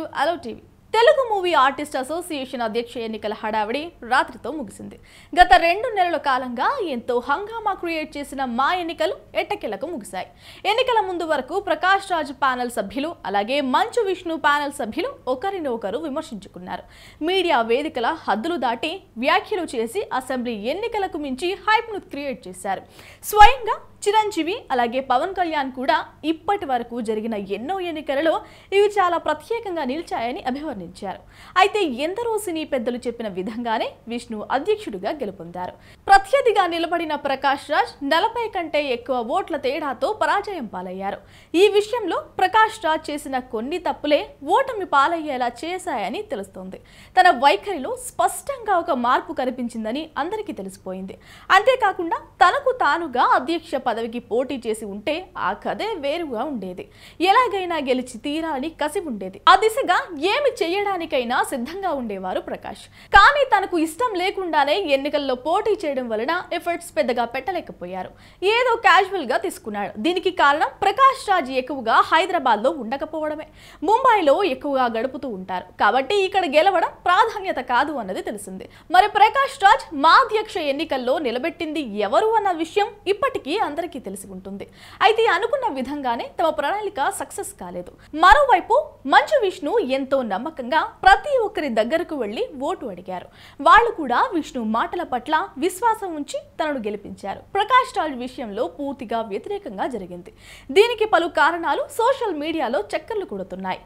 ALO TV. Telugu Movie Artist Association అధ్యక్ష ఎన్నికల హడావిడి రాత్రితో ముగిసింది. గత 2 నెలల కాలంగా ఎంతో హంగామా క్రియేట్ చేసిన మా ఎన్నికలు ఎట్టకేలకు ముగిశాయి. ఎన్నికల ముందు వరకు ప్రకాష్ రాజ్ ప్యానెల్ సభ్యులు అలాగే మంచు విష్ణు ప్యానెల్ సభ్యులు ఒకరినొకరు విమర్శించుకున్నారు. మీడియా వేదికల హద్దులు దాటి వ్యాఖ్యలు చేసి అసెంబ్లీ ఎన్నికలకు మించి హైప్ ను క్రియేట్ చేశారు. స్వయంగా చిరంజీవి అలాగే పవన్ కళ్యాణ్ కూడా ఇప్పటి వరకు జరిగిన ఎన్నో ఎన్నికలలో ఇవి చాలా ప్రత్యేకంగా నిలిచాయని అభివర్ణించారు. అయితే ఎందరో సినీ పెద్దలు చెప్పిన విధంగానే విష్ణు అధ్యక్షుడిగా గెలుపొందారు. ప్రత్యర్థిగా నిలబడిన ప్రకాష్ రాజ్ 40 కంటే ఎక్కువ ఓట్ల తేడాతో పరాజయం పాలయ్యారు. ఈ విషయంలో ప్రకాష్ రాజ్ చేసిన కొన్ని తప్పులే ఓటమి పాలయ్యేలా చేశాయని తెలుస్తోంది. తన వైఖరిలో స్పష్టంగా ఒక మార్పు కనిపించిందని అందరికీ తెలిసిపోయింది. అంతేకాకుండా తనకు తానుగా అధ్యక్ష పదవికి పోటీ చేసి ఉంటే ఆ కథే వేరుగా ఉండేది. ఎలాగైనా గెలిచి తీరాలని కసి ఉండేది. ఆ దిశగా ఏమి చేయడానికైనా సిద్ధంగా ఉండేవారు ప్రకాష్. కానీ తనకు ఇష్టం లేకుండానే ఎన్నికల్లో పోటీ చేయడం వలన ఎఫర్ట్స్ పెద్దగా పెట్టలేకపోయారు. ఏదో క్యాజువల్ గా తీసుకున్నాడు. దీనికి కారణం ప్రకాష్ రాజ్ ఎక్కువగా హైదరాబాద్ లో ఉండకపోవడమే. ముంబైలో ఎక్కువగా గడుపుతూ ఉంటారు కాబట్టి ఇక్కడ గెలవడం ప్రాధాన్యత కాదు అన్నది తెలిసింది. మరి ప్రకాష్ రాజ్ మా అధ్యక్ష ఎన్నికల్లో నిలబెట్టింది ఎవరు అన్న విషయం ఇప్పటికీ అందరికీ తెలిసి ఉంటుంది. అయితే అనుకున్న విధంగానే తమ ప్రణాళిక సక్సెస్ కాలేదు. మరోవైపు మంచు విష్ణు ఎంతో నమ్మకంగా ప్రతి ఒక్కరి దగ్గరకు వెళ్లి ఓటు అడిగారు. వాళ్ళు కూడా విష్ణు మాటల పట్ల విశ్వాసం ఉంచి తనను గెలిపించారు. ప్రకాష్ రాజ్ విషయంలో పూర్తిగా వ్యతిరేకంగా జరిగింది. దీనికి పలు కారణాలు సోషల్ మీడియాలో చక్కర్లు కొడుతున్నాయి.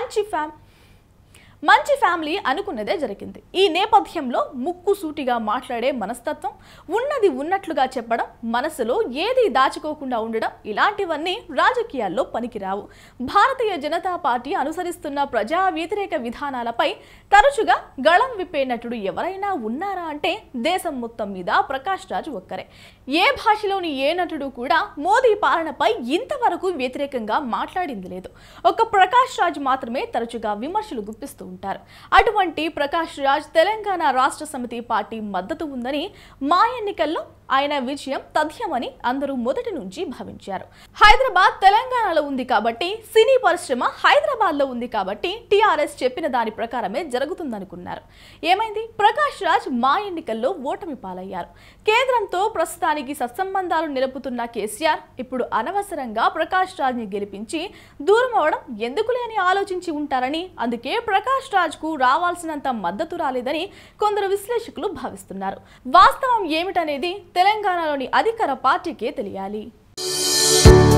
మంచి ఫ్యామిలీ అనుకున్నదే జరిగింది. ఈ నేపథ్యంలో ముక్కు సూటిగా మాట్లాడే మనస్తత్వం, ఉన్నది ఉన్నట్లుగా చెప్పడం, మనసులో ఏది దాచుకోకుండా ఉండడం ఇలాంటివన్నీ రాజకీయాల్లో పనికిరావు. భారతీయ జనతా పార్టీ అనుసరిస్తున్న ప్రజా వ్యతిరేక విధానాలపై తరచుగా గళం విప్పే నటుడు ఎవరైనా ఉన్నారా అంటే దేశం మొత్తం మీద ప్రకాష్ రాజ్ ఒక్కరే. ఏ భాషలోని ఏ నటుడు కూడా మోదీ పాలనపై ఇంతవరకు వ్యతిరేకంగా మాట్లాడింది లేదు. ఒక ప్రకాష్ రాజ్ మాత్రమే తరచుగా విమర్శలు గుప్పిస్తూ ఉంటారు. అటువంటి ప్రకాష్ రాజ్ తెలంగాణ రాష్ట్ర సమితి పార్టీ మద్దతు ఉందని, మా ఎన్నికల్లో ఆయన విజయం తథ్యమని అందరూ మొదటి నుంచి భావించారు. హైదరాబాద్ తెలంగాణలో ఉంది కాబట్టి, సినీ పరిశ్రమ హైదరాబాద్ లో ఉంది కాబట్టి TRS చెప్పిన దాని ప్రకారమే జరుగుతుందనుకున్నారు. ఏమైంది? ప్రకాష్ రాజ్ మా ఎన్నికల్లో ఓటమి పాలయ్యారు. కేంద్రంతో ప్రస్తుతానికి సత్సంబంధాలు నిలుపుతున్న కేసీఆర్ ఇప్పుడు అనవసరంగా ప్రకాష్ రాజ్ ని గెలిపించి దూరం అవడం ఎందుకులే అని ఆలోచించి ఉంటారని, అందుకే ప్రకాష్ రాజ్ కు రావాల్సినంత మద్దతు రాలేదని కొందరు విశ్లేషకులు భావిస్తున్నారు. వాస్తవం ఏమిటనేది తెలంగాణలోని అధికార పార్టీకే తెలియాలి.